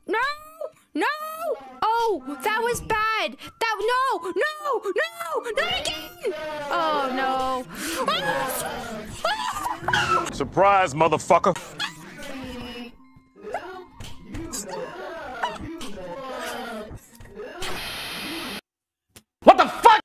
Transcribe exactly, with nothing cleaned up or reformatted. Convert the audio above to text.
No! No! Oh, that was bad. That no, no, no, not again. Oh no. Oh! Surprise, motherfucker.